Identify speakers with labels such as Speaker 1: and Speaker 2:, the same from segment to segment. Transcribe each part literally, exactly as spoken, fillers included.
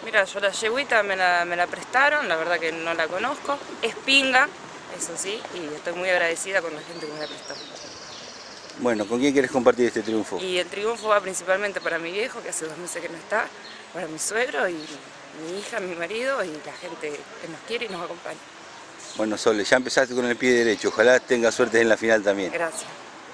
Speaker 1: Mira, yo la yeguita me la, me la prestaron, la verdad que no la conozco. Es pinga, eso sí, y estoy muy agradecida con la gente que me la prestó.
Speaker 2: Bueno, ¿con quién quieres compartir este triunfo?
Speaker 1: Y el triunfo va principalmente para mi viejo, que hace dos meses que no está, para mi suegro y mi hija, mi marido y la gente que nos quiere y nos acompaña.
Speaker 2: Bueno, Sole, ya empezaste con el pie derecho, ojalá tengas suerte en la final también.
Speaker 1: Gracias.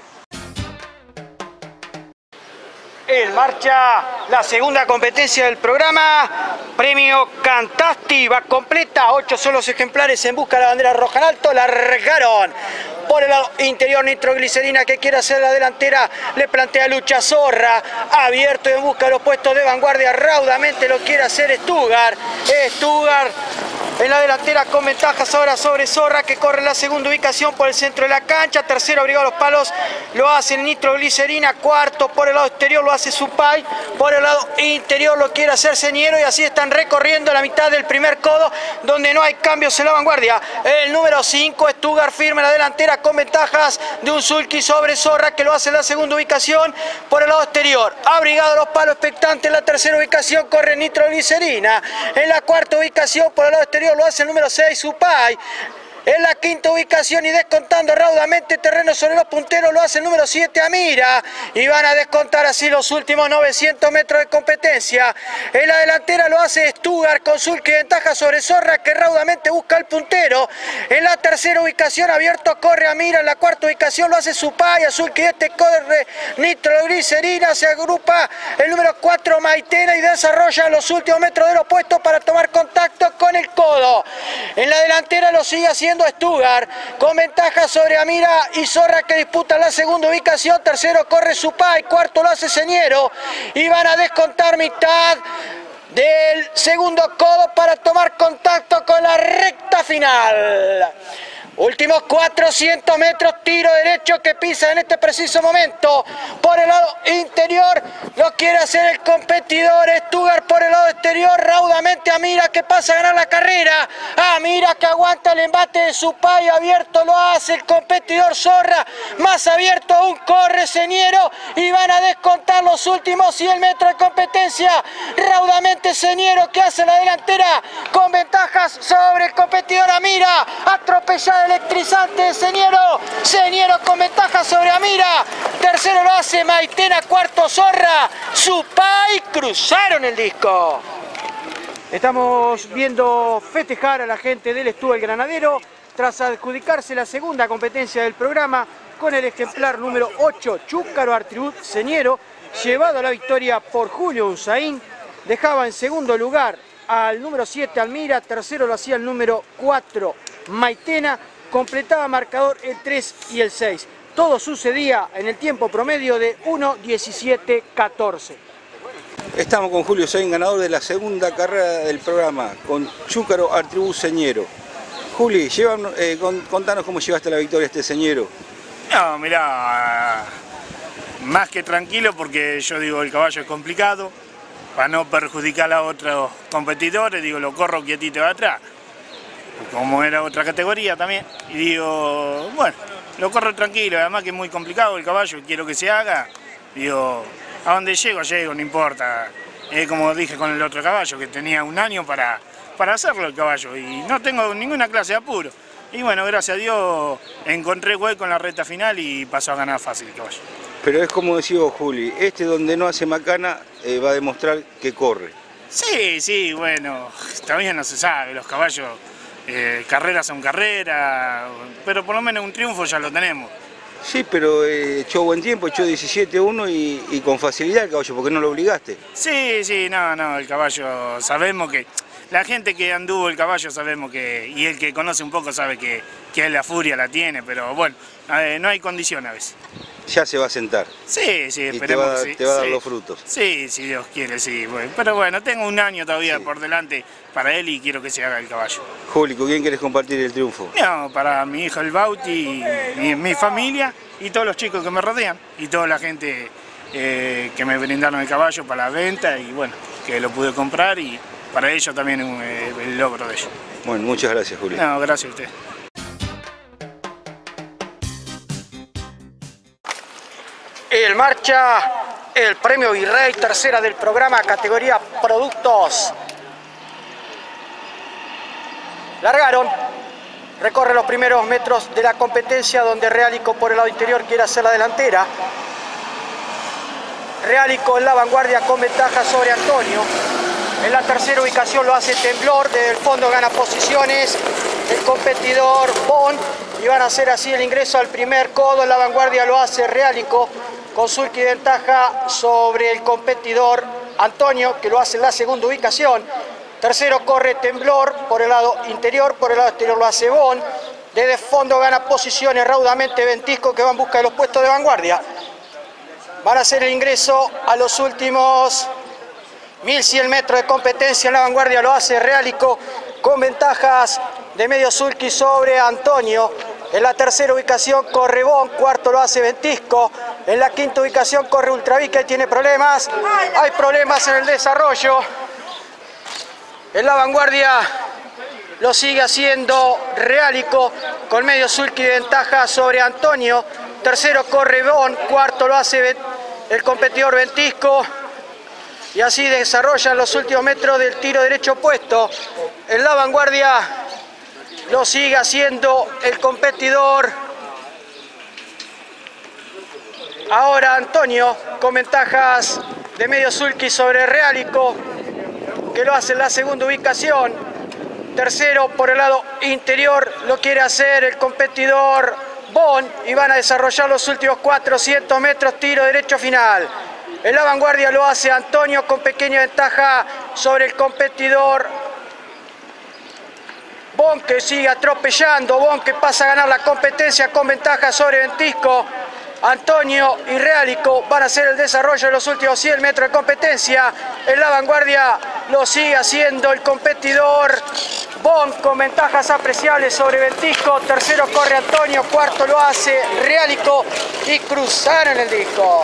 Speaker 3: En marcha la segunda competencia del programa, premio Cantasti, va completa, ocho son los ejemplares en busca de la bandera roja en alto, largaron. Por el lado interior, Nitroglicerina, que quiere hacer la delantera, le plantea lucha Zorra, abierto en busca de los puestos de vanguardia, raudamente lo quiere hacer Stuttgart. Stuttgart en la delantera con ventajas ahora sobre Zorra, que corre en la segunda ubicación por el centro de la cancha. Tercero, abrigado a los palos, lo hace Nitroglicerina. Cuarto, por el lado exterior lo hace Supay. Por el lado interior lo quiere hacer Señero, y así están recorriendo la mitad del primer codo, donde no hay cambios en la vanguardia. El número cinco, Stuttgart, firme en la delantera con ventajas de un sulky sobre Zorra, que lo hace en la segunda ubicación por el lado exterior. Abrigado a los palos, expectante en la tercera ubicación, corre Nitroglicerina. En la cuarta ubicación por el lado exterior lo hace el número seis, Supay. En la quinta ubicación y descontando raudamente terreno sobre los punteros lo hace el número siete, Amira. Y van a descontar así los últimos novecientos metros de competencia. En la delantera lo hace Stuttgart con sulky ventaja sobre Zorra, que raudamente busca el puntero. En la tercera ubicación abierto corre Amira. En la cuarta ubicación lo hace Supay. A sulky este corre Nitroglicerina. Se agrupa el número cuatro, Maitena, y desarrolla los últimos metros del opuesto para tomar contacto con el codo. En la delantera lo sigue haciendo Stuttgart con ventaja sobre Amira y Zorra, que disputan la segunda ubicación. Tercero corre Supay, cuarto lo hace Señero, y van a descontar mitad del segundo codo para tomar contacto con la recta final. Últimos cuatrocientos metros, tiro derecho que pisa en este preciso momento. Por el lado interior lo quiere hacer el competidor Stuttgart. Por el lado exterior, raudamente Amira, que pasa a ganar la carrera. Amira, que aguanta el embate de Supay. Abierto lo hace el competidor Zorra. Más abierto aún corre Señero, y van a descontar los últimos cien metros de competencia. Raudamente Señero, que hace la delantera con ventajas sobre el competidor Amira. Atropellada electrizante de Señero. Señero con ventaja sobre Amira. Tercero lo hace Maitena, cuarto Zorra. Supay cruzaron el disco. Estamos viendo festejar a la gente del Stuttgart Granadero tras adjudicarse la segunda competencia del programa con el ejemplar número ocho, Chúcaro Artribut Señero, llevado a la victoria por Julio Unzaín. Dejaba en segundo lugar al número siete, Almira. Tercero lo hacía el número cuatro, Maitena. Completaba marcador el tres y el seis. Todo sucedía en el tiempo promedio de uno diecisiete catorce.
Speaker 2: Estamos con Julio Unzaín, ganador de la segunda carrera del programa, con Chúcaro Artribut Señero. Juli, llévanos, eh, con, contanos cómo llevaste la victoria a este Señero.
Speaker 4: No, mirá, más que tranquilo, porque yo digo, el caballo es complicado, para no perjudicar a otros competidores, digo, lo corro quietito de atrás, como era otra categoría también, y digo, bueno, lo corro tranquilo, además que es muy complicado el caballo, quiero que se haga, digo, a donde llego, llego, no importa, es como dije con el otro caballo, que tenía un año para, para hacerlo el caballo, y no tengo ninguna clase de apuro, y bueno, gracias a Dios encontré hueco en la recta final y pasó a ganar fácil el caballo.
Speaker 2: Pero es como decía vos, Juli, este donde no hace macana eh, va a demostrar que corre.
Speaker 4: Sí, sí, bueno, todavía no se sabe, los caballos, eh, carreras son carreras, pero por lo menos un triunfo ya lo tenemos.
Speaker 2: Sí, pero eh, echó buen tiempo, echó diecisiete uno y, y con facilidad el caballo, porque no lo obligaste.
Speaker 4: Sí, sí, no, no, el caballo, sabemos que, la gente que anduvo el caballo sabemos que, y el que conoce un poco sabe que, que la furia la tiene, pero bueno, eh, no hay condición a veces.
Speaker 2: Ya se va a sentar.
Speaker 4: Sí, sí,
Speaker 2: y
Speaker 4: esperemos
Speaker 2: te va,
Speaker 4: que sí.
Speaker 2: te va a dar
Speaker 4: sí.
Speaker 2: los frutos.
Speaker 4: Sí, si Dios quiere, sí. Bueno, pero bueno, tengo un año todavía sí. por delante para él y quiero que se haga el caballo.
Speaker 2: Juli, ¿con quién quieres compartir el triunfo?
Speaker 4: No, para mi hijo el Bauti, y mi familia y todos los chicos que me rodean y toda la gente eh, que me brindaron el caballo para la venta y bueno, que lo pude comprar y para ellos también un, eh, el logro de ellos.
Speaker 2: Bueno, muchas gracias, Juli.
Speaker 4: No, gracias a usted.
Speaker 3: En marcha el premio Virrey, tercera del programa, categoría productos Largaron. Recorre los primeros metros de la competencia donde Realico por el lado interior quiere hacer la delantera. Realico en la vanguardia con ventaja sobre Antonio. En la tercera ubicación lo hace Temblor, desde el fondo gana posiciones el competidor Bond y van a hacer así el ingreso al primer codo. En la vanguardia lo hace Realico con sulky ventaja sobre el competidor Antonio, que lo hace en la segunda ubicación. Tercero corre Temblor por el lado interior, por el lado exterior lo hace Bond. Desde fondo gana posiciones raudamente Ventisco, que va en busca de los puestos de vanguardia. Van a hacer el ingreso a los últimos mil cien metros de competencia. En la vanguardia lo hace Realico con ventajas de medio sulky sobre Antonio. En la tercera ubicación corre Bond, cuarto lo hace Ventisco. En la quinta ubicación corre Ultravica y tiene problemas. Hay problemas en el desarrollo. En la vanguardia lo sigue haciendo Realico con medio sulky de ventaja sobre Antonio. Tercero corre Bond, cuarto lo hace el competidor Ventisco. Y así desarrollan los últimos metros del tiro derecho opuesto. En la vanguardia lo sigue haciendo el competidor ahora Antonio con ventajas de medio sulky sobre Realico, que lo hace en la segunda ubicación. Tercero por el lado interior lo quiere hacer el competidor Bond y van a desarrollar los últimos cuatrocientos metros tiro derecho final. En la vanguardia lo hace Antonio con pequeña ventaja sobre el competidor Bond, que sigue atropellando. Bond que pasa a ganar la competencia con ventaja sobre Ventisco. Antonio y Realico van a hacer el desarrollo de los últimos cien metros de competencia. En la vanguardia lo sigue haciendo el competidor Bond con ventajas apreciables sobre Ventisco. Tercero corre Antonio, cuarto lo hace Realico y cruzaron el disco.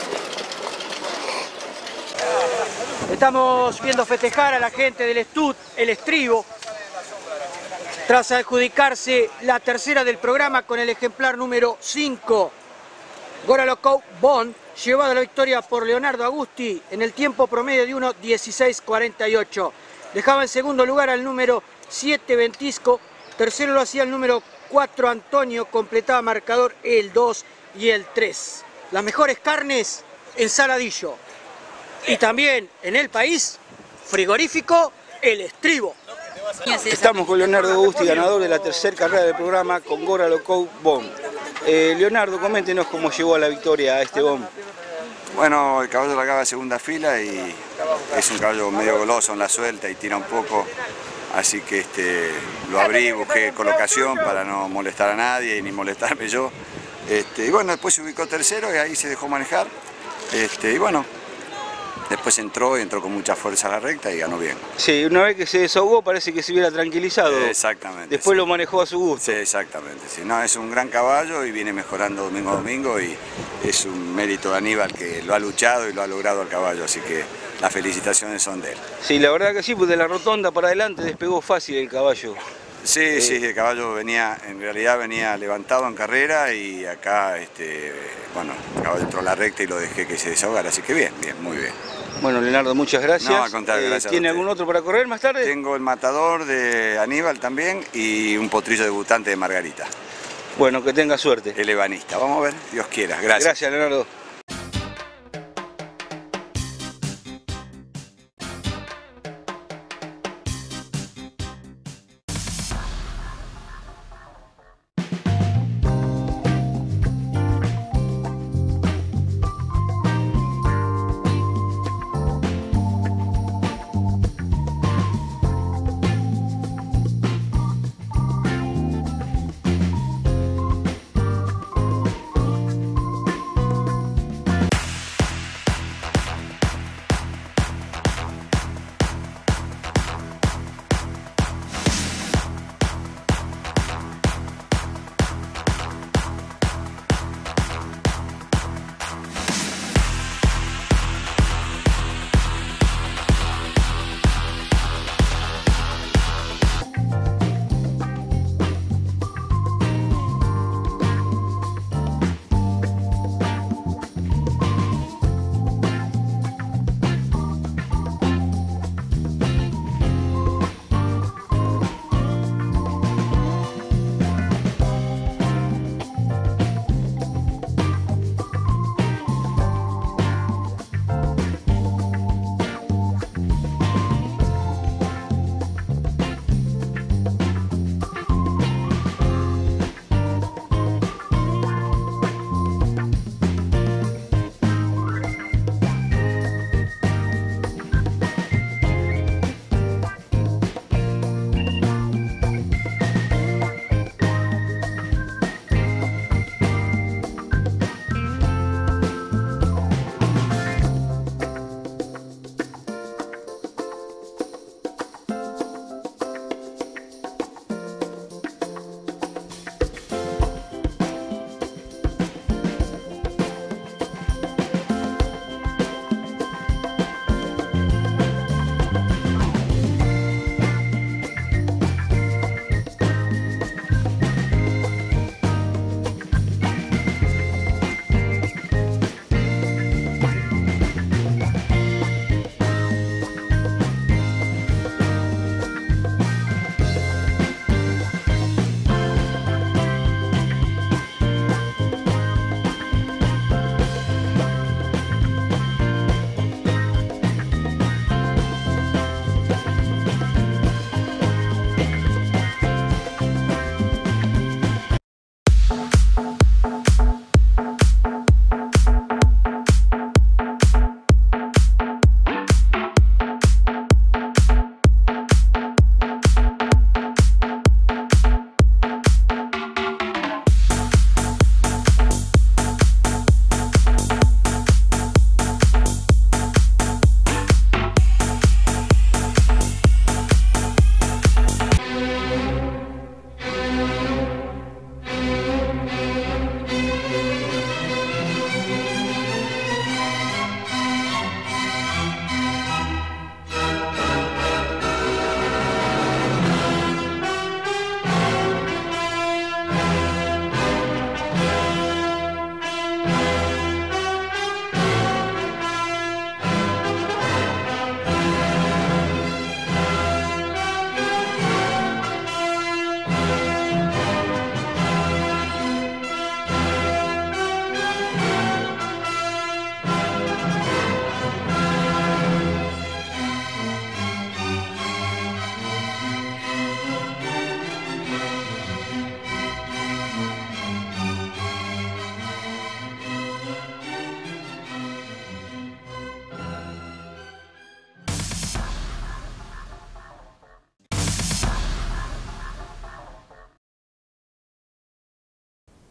Speaker 3: Estamos viendo festejar a la gente del Stud, el estribo, tras adjudicarse la tercera del programa con el ejemplar número cinco. Goralokov Bond, llevado a la victoria por Leonardo Agusti en el tiempo promedio de uno dieciséis cuarenta y ocho. Dejaba en segundo lugar al número siete Ventisco, tercero lo hacía el número cuatro Antonio, completaba marcador el dos y el tres. Las mejores carnes en Saladillo. Y también en el país, frigorífico El Estribo.
Speaker 2: Estamos con Leonardo Agusti, ganador de la tercera carrera del programa con Goralokov Bond. Eh, Leonardo, coméntenos cómo llegó a la victoria a este Bond.
Speaker 5: Bueno, el caballo largaba en segunda fila y es un caballo medio goloso en la suelta y tira un poco, así que este, lo abrí, busqué colocación para no molestar a nadie ni molestarme yo. Este, y bueno, después se ubicó tercero y ahí se dejó manejar. Este, y bueno, después entró y entró con mucha fuerza a la recta y ganó bien. Sí,
Speaker 2: una vez que se desahogó parece que se hubiera tranquilizado.
Speaker 5: Exactamente.
Speaker 2: Después
Speaker 5: sí.
Speaker 2: Lo manejó a su gusto.
Speaker 5: Sí, exactamente. Sí. No, es un gran caballo y viene mejorando domingo a domingo y es un mérito de Aníbal que lo ha luchado y lo ha logrado al caballo, así que las felicitaciones son de él.
Speaker 2: Sí, la verdad que sí, pues de la rotonda para adelante despegó fácil el caballo.
Speaker 5: Sí, eh, sí, el caballo venía, en realidad venía levantado en carrera y acá, este, bueno, el caballo entró a la recta y lo dejé que se desahogara, así que bien, bien, muy bien.
Speaker 2: Bueno, Leonardo, muchas gracias.
Speaker 5: No, al contrario, gracias.
Speaker 2: ¿Tiene algún otro para correr más tarde?
Speaker 5: Tengo el matador de Aníbal también y un potrillo debutante de Margarita.
Speaker 2: Bueno, que tenga suerte.
Speaker 5: El ebanista, vamos a ver, Dios quiera, gracias.
Speaker 2: Gracias, Leonardo.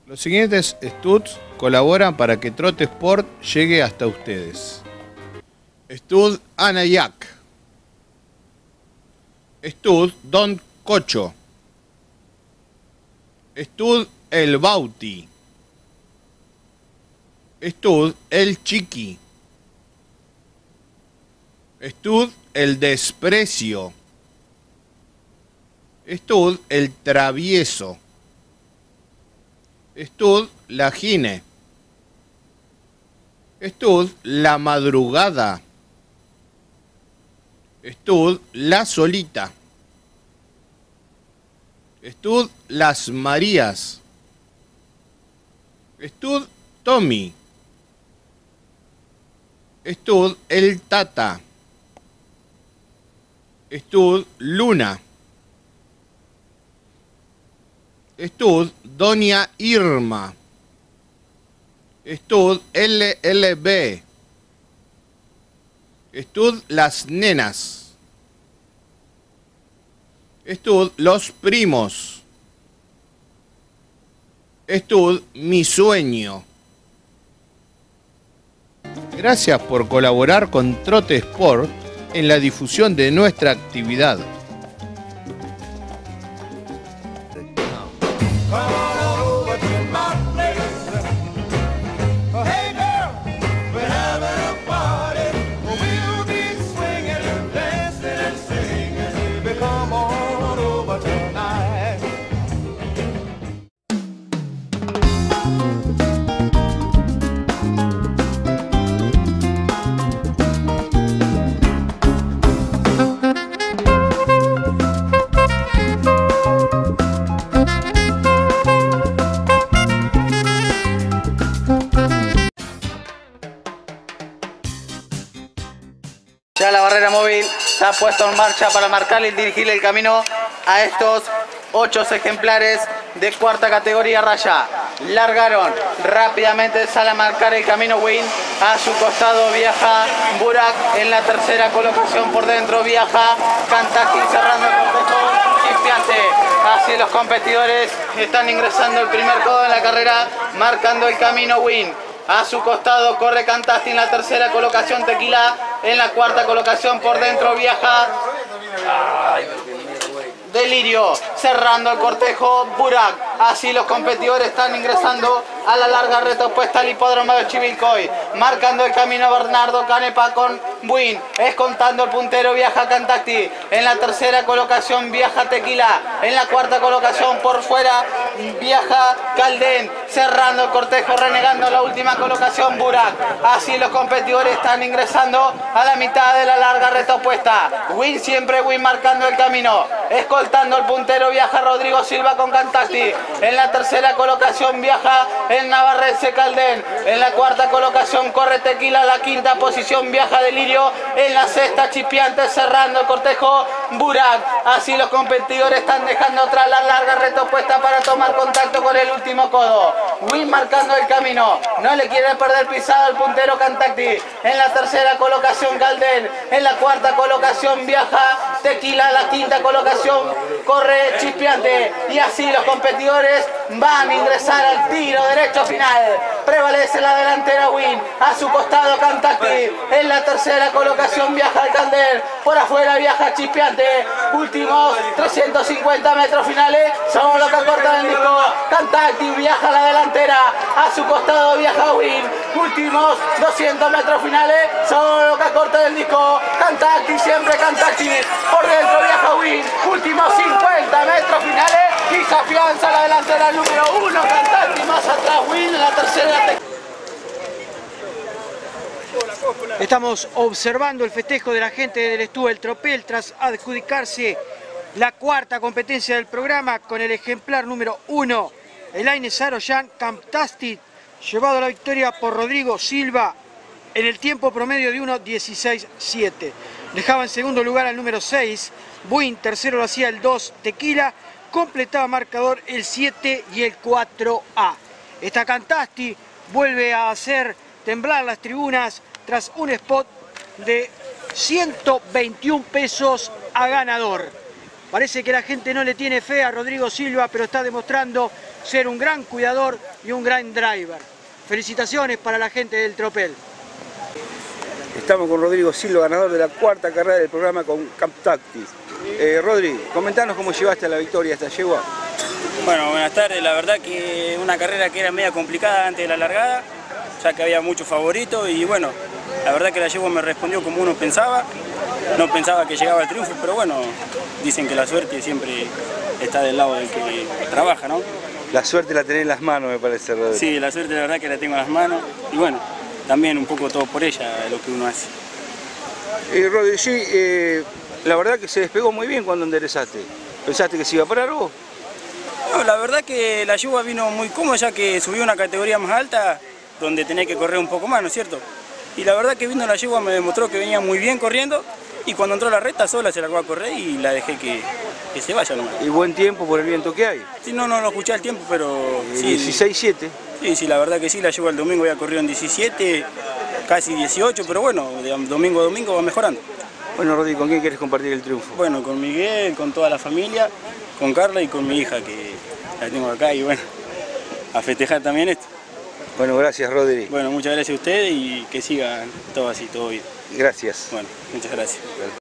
Speaker 6: Los siguientes studs colaboran para que Trote Sport llegue hasta ustedes. Stud Anayak. Stud Don Cocho. Stud El Bauti. Stud El Chiqui. Stud El Desprecio. Stud El Travieso. Stud La Gine. Stud La Madrugada. Stud La Solita. Stud Las Marías. Stud Tommy. Stud El Tata. Stud Luna. Stud Doña Irma. Stud L L B. Stud Las Nenas. Stud Los Primos. Stud Mi Sueño. Gracias por colaborar con Trote Sport en la difusión de nuestra actividad.
Speaker 3: Ya la barrera móvil se ha puesto en marcha para marcarle y dirigirle el camino a estos ocho ejemplares de cuarta categoría raya. Largaron rápidamente, sale a marcar el camino Win. A su costado viaja Burak en la tercera colocación, por dentro viaja Kantaki cerrando el complejo Chispeante. Así los competidores están ingresando el primer codo en la carrera, marcando el camino Win. A su costado corre Cantasti en la tercera colocación, Tequila en la cuarta colocación, por dentro viaja Delirio, cerrando el cortejo Burak. Así los competidores están ingresando a la larga reta opuesta al hipódromo de Chivilcoy, marcando el camino Bernardo Canepa con Buin, escontando el puntero viaja Cantacti, en la tercera colocación viaja Tequila, en la cuarta colocación por fuera viaja Caldén, cerrando el cortejo, renegando la última colocación Burak. Así los competidores están ingresando a la mitad de la larga reta opuesta. Win siempre Win marcando el camino, escoltando el puntero viaja Rodrigo Silva con Cantacti, en la tercera colocación viaja el navarrense Caldén, en la cuarta colocación corre Tequila, la quinta posición viaja Delirio, en la sexta Chispeante, cerrando el cortejo Burak. Así los competidores están dejando atrás la larga reta opuesta para tomar contacto con el último codo. Win marcando el camino, no le quiere perder pisada al puntero Cantacti, en la tercera colocación Caldén, en la cuarta colocación viaja Tequila, la quinta colocación corre Chispeante, y así los competidores van a ingresar al tiro derecho final. Prevalece la delantera Win, a su costado Cantacti, en la tercera colocación viaja Caldén, por afuera viaja Chispeante. Últimos trescientos cincuenta metros finales son los que acortan el disco. Cantacti viaja a la delantera, a su costado viaja Win. Últimos doscientos metros finales son los que acortan el disco. Cantacti, siempre Cantacti, por dentro viaja Win. Últimos cincuenta metros finales y se afianza la delantera número uno Cantacti, más atrás Win en la tercera. Estamos observando el festejo de la gente del Stud El Tropel tras adjudicarse la cuarta competencia del programa con el ejemplar número uno, el Aine Saroyan Cantacti, llevado a la victoria por Rodrigo Silva en el tiempo promedio de uno dieciséis siete. Dejaba en segundo lugar al número seis, Buin, tercero lo hacía el dos, Tequila, completaba marcador el siete y el cuatro A. Esta Cantacti vuelve a hacer temblar las tribunas tras un spot de ciento veintiún pesos a ganador. Parece que la gente no le tiene fe a Rodrigo Silva, pero está demostrando ser un gran cuidador y un gran driver. Felicitaciones para la gente del Tropel.
Speaker 2: Estamos con Rodrigo Silva, ganador de la cuarta carrera del programa con Camptacti. Eh, Rodri, comentanos cómo llevaste a la victoria esta yegua.
Speaker 7: Bueno, buenas tardes. La verdad que una carrera que era media complicada antes de la largada, ya que había muchos favoritos y bueno, la verdad que la yegua me respondió como uno pensaba. No pensaba que llegaba al triunfo, pero bueno, dicen que la suerte siempre está del lado del que trabaja, ¿no?
Speaker 2: La suerte la tenés en las manos, me parece, Rodri.
Speaker 7: Sí, la suerte la verdad que la tengo en las manos y bueno, también un poco todo por ella, lo que uno hace.
Speaker 2: Eh, Rodri, sí, eh, la verdad que se despegó muy bien cuando enderezaste. ¿Pensaste que se iba a parar vos?
Speaker 7: No, la verdad que la yegua vino muy cómoda ya que subió una categoría más alta donde tenía que correr un poco más, ¿no es cierto? Y la verdad que vino la yegua me demostró que venía muy bien corriendo y cuando entró a la recta sola se largó a correr y la dejé que, que se vaya nomás.
Speaker 2: ¿Y buen tiempo por el viento que hay?
Speaker 7: Sí, no, no lo escuché al tiempo, pero sí.
Speaker 2: dieciséis siete.
Speaker 7: Sí, sí, la verdad que sí, la yegua el domingo había corrido en diecisiete, casi dieciocho, pero bueno, de domingo a domingo va mejorando.
Speaker 2: Bueno, Rodri, ¿con quién quieres compartir el triunfo?
Speaker 7: Bueno, con Miguel, con toda la familia, con Carla y con mi hija que la tengo acá y bueno, a festejar también esto.
Speaker 2: Bueno, gracias, Rodri.
Speaker 7: Bueno, muchas gracias a ustedes y que sigan todo así, todo bien.
Speaker 2: Gracias.
Speaker 7: Bueno, muchas gracias.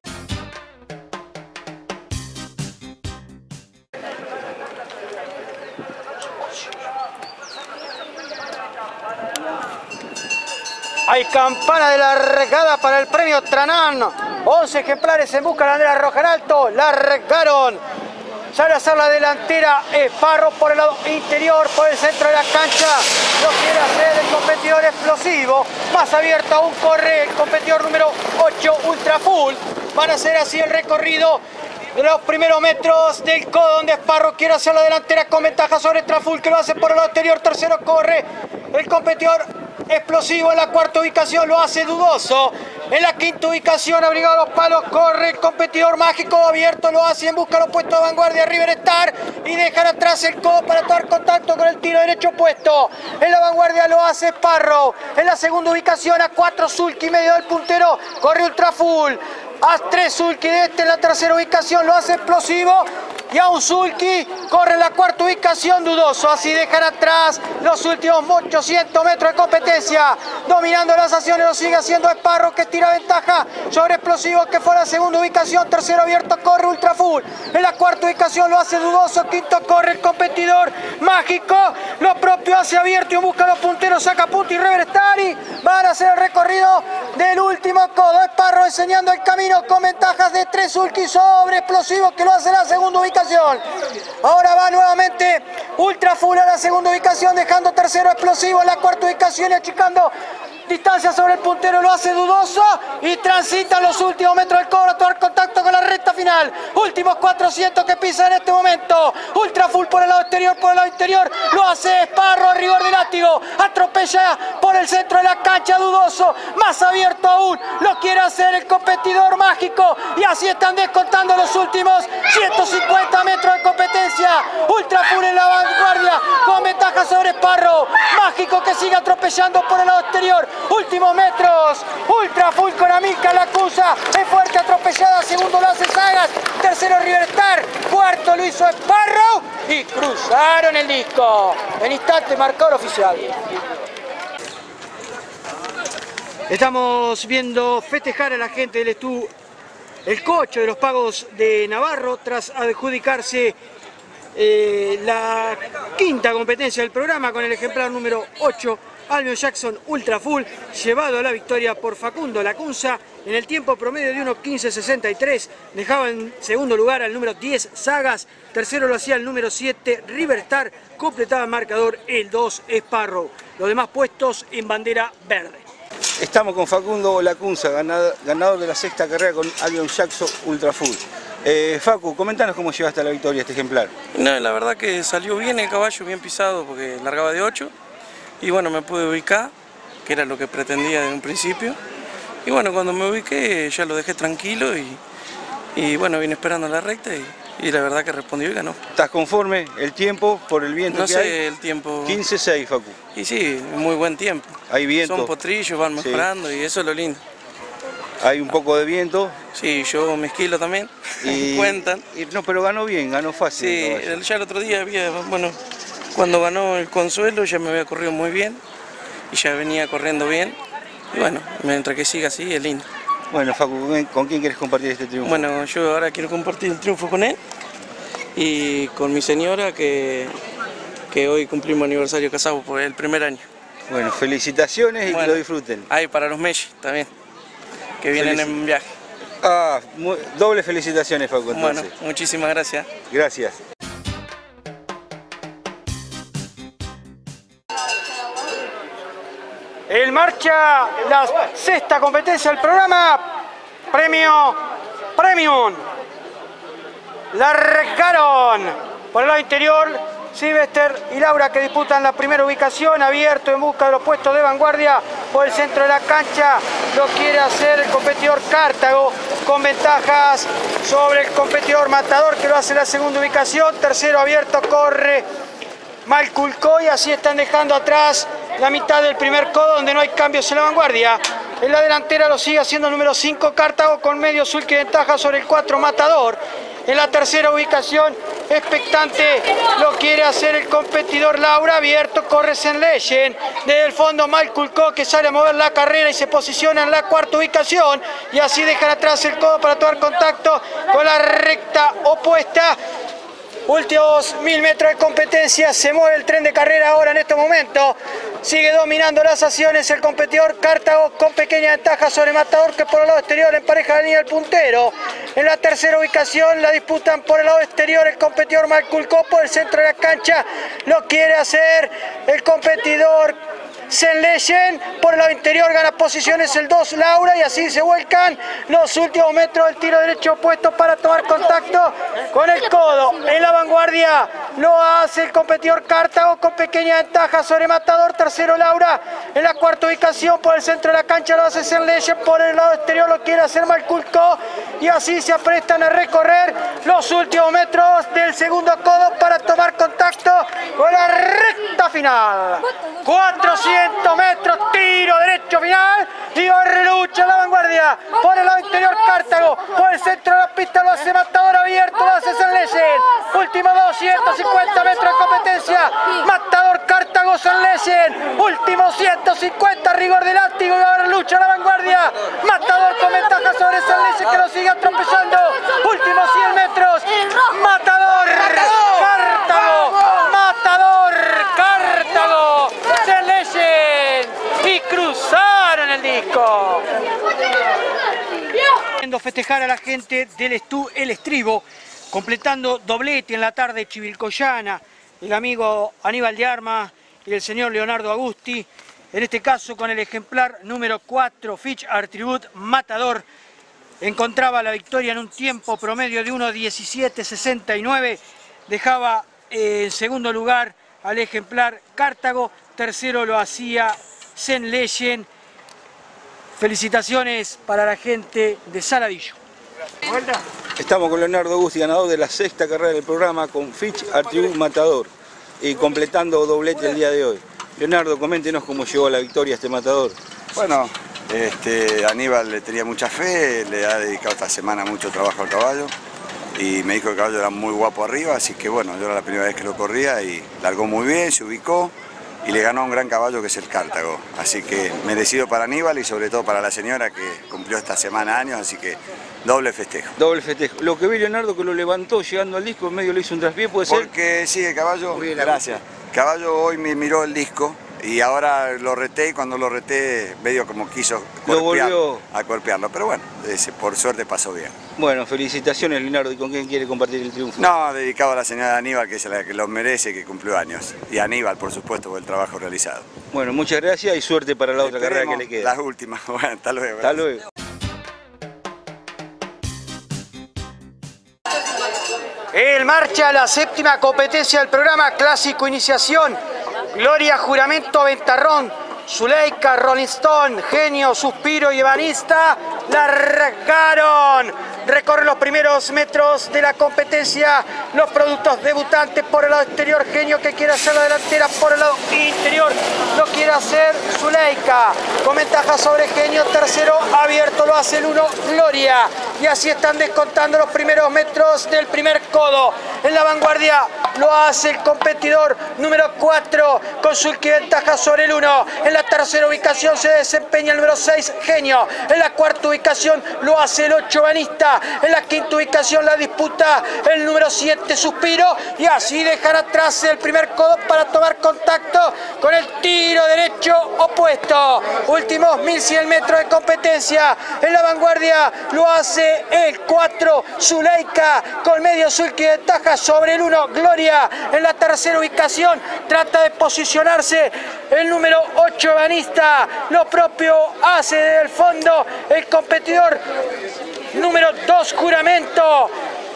Speaker 3: Hay campana de largada para el premio Tranán. once ejemplares en busca de Andrea Rojanalto. Largaron. Sale a hacer la delantera Esparro por el lado interior, por el centro de la cancha. Lo quiere hacer el competidor explosivo. Más abierto aún corre el competidor número ocho, Ultra Full. Van a hacer así el recorrido de los primeros metros del codo, donde Esparro quiere hacer la delantera con ventaja sobre Ultra Full, que lo hace por el lado exterior. Tercero corre el competidor explosivo. En la cuarta ubicación lo hace Dudoso. En la quinta ubicación, abrigado a los palos, corre el competidor mágico abierto, lo hace en busca de los puestos de vanguardia River Star y dejan atrás el codo para tomar contacto con el tiro derecho opuesto. En la vanguardia lo hace Sparrow. En la segunda ubicación, a cuatro Sulky, medio del puntero, corre Ultra Full. A tres Sulky de este en la tercera ubicación lo hace Explosivo. Y a un Sulky corre en la cuarta ubicación Dudoso. Así dejan atrás los últimos ochocientos metros de competencia. Dominando las acciones lo sigue haciendo Esparro, que tira ventaja sobre Explosivo, que fue a la segunda ubicación. Tercero abierto corre Ultra Full. En la cuarta ubicación lo hace Dudoso. Quinto corre el competidor mágico. Lo propio hace abierto y busca los punteros. Saca punto y River Star. Y van a hacer el recorrido del último codo. Esparro enseñando el camino con ventajas de tres Sulky sobre Explosivo, que lo hace en la segunda ubicación. Ahora va nuevamente Ultra Full a la segunda ubicación, dejando tercero Explosivo en la cuarta ubicación y achicando distancia sobre el puntero. Lo hace Dudoso y transita los últimos metros del cobro a tomar contacto con la recta final. Últimos cuatrocientos que pisa en este momento. Ultra Full por el lado exterior, por el lado interior. Lo hace Esparro a rigor de látigo. Atropella por el centro de la cancha Dudoso. Más abierto aún. Lo quiere hacer el competidor mágico. Y así están descontando los últimos ciento cincuenta metros de competencia. Ultra Full en la vanguardia con ventaja sobre Esparro. Mágico que sigue atropellando por el lado exterior. Últimos metros, Ultra Full con Amilcar Lacunza, es fuerte atropellada, segundo lo hace Sagas, tercero River Star, cuarto lo hizo Esparro y cruzaron el disco. En instante marcador oficial. Estamos viendo festejar a la gente del Estú el coche de los pagos de Navarro tras adjudicarse eh, la quinta competencia del programa con el ejemplar número ocho. Albion Jackson Ultra Full, llevado a la victoria por Facundo Lacunza en el tiempo promedio de uno quince sesenta y tres. Dejaba en segundo lugar al número diez Sagas, tercero lo hacía el número siete River Star, completaba el marcador el dos Sparrow. Los demás puestos en bandera verde.
Speaker 2: Estamos con Facundo Lacunza, ganador, ganador de la sexta carrera con Albion Jackson Ultra Full. Eh, Facu, comentanos cómo llevaste a la victoria este ejemplar.
Speaker 8: No, la verdad que salió bien el caballo, bien pisado porque largaba de ocho. Y bueno, me pude ubicar, que era lo que pretendía desde un principio. Y bueno, cuando me ubiqué ya lo dejé tranquilo y, y bueno, vine esperando la recta y, y la verdad que respondió y ganó.
Speaker 2: ¿Estás conforme? ¿El tiempo por el viento
Speaker 8: no
Speaker 2: que
Speaker 8: sé,
Speaker 2: hay?
Speaker 8: el tiempo...
Speaker 2: quince seis, Facu.
Speaker 8: Y sí, muy buen tiempo.
Speaker 2: Hay viento.
Speaker 8: Son potrillos, van mejorando sí. Y eso es lo lindo.
Speaker 2: Hay un poco de viento.
Speaker 8: Sí, yo me esquilo también,
Speaker 2: Y,
Speaker 8: cuentan.
Speaker 2: y no, pero ganó bien, ganó fácil.
Speaker 8: Sí,
Speaker 2: el caballo.
Speaker 8: el- ya el otro día había, bueno, cuando ganó el Consuelo ya me había corrido muy bien y ya venía corriendo bien. Y bueno, mientras que siga así es lindo.
Speaker 2: Bueno, Facu, ¿con quién- ¿con quién quieres compartir este triunfo?
Speaker 8: Bueno, yo ahora quiero compartir el triunfo con él y con mi señora que, que hoy cumplimos aniversario casado por el primer año.
Speaker 2: Bueno, felicitaciones y
Speaker 8: Bueno,
Speaker 2: que lo disfruten.
Speaker 8: Ahí para los Messi también, que vienen
Speaker 2: Felici-
Speaker 8: en viaje.
Speaker 2: Ah, mu- doble felicitaciones, Facu, entonces.
Speaker 8: Bueno, muchísimas gracias.
Speaker 2: Gracias.
Speaker 3: En marcha la sexta competencia del programa, premio Premium. Largaron por el lado interior Silvester y Laura, que disputan la primera ubicación, abierto en busca de los puestos de vanguardia por el centro de la cancha. Lo quiere hacer el competidor Cartago con ventajas sobre el competidor Matador, que lo hace en la segunda ubicación. Tercero abierto corre Malculco y así están dejando atrás la mitad del primer codo, donde no hay cambios en la vanguardia. En la delantera lo sigue haciendo el número cinco Cartago con medio sulky de ventaja sobre el cuatro Matador. En la tercera ubicación, expectante, lo quiere hacer el competidor Laura, abierto, corre Senleyen. Desde el fondo Malculco, que sale a mover la carrera y se posiciona en la cuarta ubicación. Y así dejan atrás el codo para tomar contacto con la recta opuesta. Últimos mil metros de competencia, se mueve el tren de carrera ahora en este momento. Sigue dominando las acciones el competidor Cartago con pequeña ventaja sobre Matador, que por el lado exterior empareja la línea del puntero. En la tercera ubicación la disputan por el lado exterior el competidor Malculco. Por el centro de la cancha lo quiere hacer el competidor Senleyen. Por el lado interior gana posiciones el dos Laura y así se vuelcan los últimos metros del tiro derecho opuesto para tomar contacto con el codo. En la vanguardia lo hace el competidor Cartago con pequeña ventaja sobre Matador. Tercero Laura. En la cuarta ubicación por el centro de la cancha lo hace Senleyen. Por el lado exterior lo quiere hacer Malculco y así se aprestan a recorrer los últimos metros del segundo codo para tomar contacto con la recta final. cuatrocientos metros, tiro derecho final y relucha en la vanguardia. Por el lado interior Cartago, por el centro de la pista lo hace Matador, abierto lo hace Senleyen. Último doscientos cincuenta metros de competencia, Matador, Cartago, Senleyen. Último ciento cincuenta, rigor de látigo y ahora lucha en la vanguardia. Matador con ventaja sobre Senleyen, que lo sigue atropellando. Últimos cien metros, Matador, Cartago, Matador, Cartago, Senleyen y cruzaron el disco. Festejar a la gente del Estú El Estribo, completando doblete en la tarde chivilcoyana, el amigo Aníbal de Armas y el señor Leonardo Agusti, en este caso con el ejemplar número cuatro, Fitch Artribut Matador, encontraba la victoria en un tiempo promedio de uno diecisiete sesenta y nueve, dejaba eh, en segundo lugar al ejemplar Cartago, tercero lo hacía Senleyen. Felicitaciones para la gente de Saladillo.
Speaker 2: Estamos con Leonardo Agusti, ganador de la sexta carrera del programa con Fitch Artribut Matador y completando doblete el día de hoy. Leonardo, coméntenos cómo llegó a la victoria este Matador.
Speaker 5: Bueno, este, Aníbal le tenía mucha fe, le ha dedicado esta semana mucho trabajo al caballo y me dijo que el caballo era muy guapo arriba, así que bueno, yo era la primera vez que lo corría y largó muy bien, se ubicó y le ganó a un gran caballo que es el Cartago. Así que merecido para Aníbal y sobre todo para la señora que cumplió esta semana años, así que doble festejo.
Speaker 2: Doble festejo. Lo que vi Leonardo que lo levantó llegando al disco, en medio le hizo un traspié, ¿puede ser?
Speaker 5: Porque sí, el caballo, gracias. El caballo hoy me miró el disco y ahora lo reté y cuando lo reté medio como quiso
Speaker 2: Lo volvió
Speaker 5: a golpearlo, pero bueno, ese, por suerte pasó bien.
Speaker 2: Bueno, felicitaciones Leonardo. ¿Y con quién quiere compartir el triunfo?
Speaker 5: No, dedicado a la señora Aníbal, que es la que lo merece, que cumplió años. Y a Aníbal, por supuesto, por el trabajo realizado.
Speaker 2: Bueno, muchas gracias y suerte para la otra carrera que le queda.
Speaker 5: Las últimas. Bueno, hasta luego.
Speaker 2: Hasta luego.
Speaker 3: En marcha la séptima competencia del programa Clásico Iniciación. Gloria, Juramento, Ventarrón, Zuleika, Rolling Stone, Genio, Suspiro y Ebanista largaron recorre los primeros metros de la competencia. Los productos debutantes por el lado exterior, Genio que quiere hacer la delantera por el lado interior, lo quiere hacer Zuleika, con ventaja sobre Genio. Tercero abierto lo hace el uno, Gloria. Y así están descontando los primeros metros del primer codo. En la vanguardia lo hace el competidor número cuatro, con Zulki ventaja sobre el uno. En la tercera ubicación se desempeña el número seis, Genio. En la cuarta ubicación lo hace el ocho, Banista. En la quinta ubicación la disputa el número siete, Suspiro. Y así dejan atrás el primer codo para tomar contacto con el tiro derecho opuesto. Últimos mil cien metros de competencia. En la vanguardia lo hace el cuatro, Zuleika, con medio Zulki ventaja sobre el uno, Gloria. En la tercera ubicación trata de posicionarse el número ocho, Banista. Lo propio hace desde el fondo el competidor número dos, Juramento.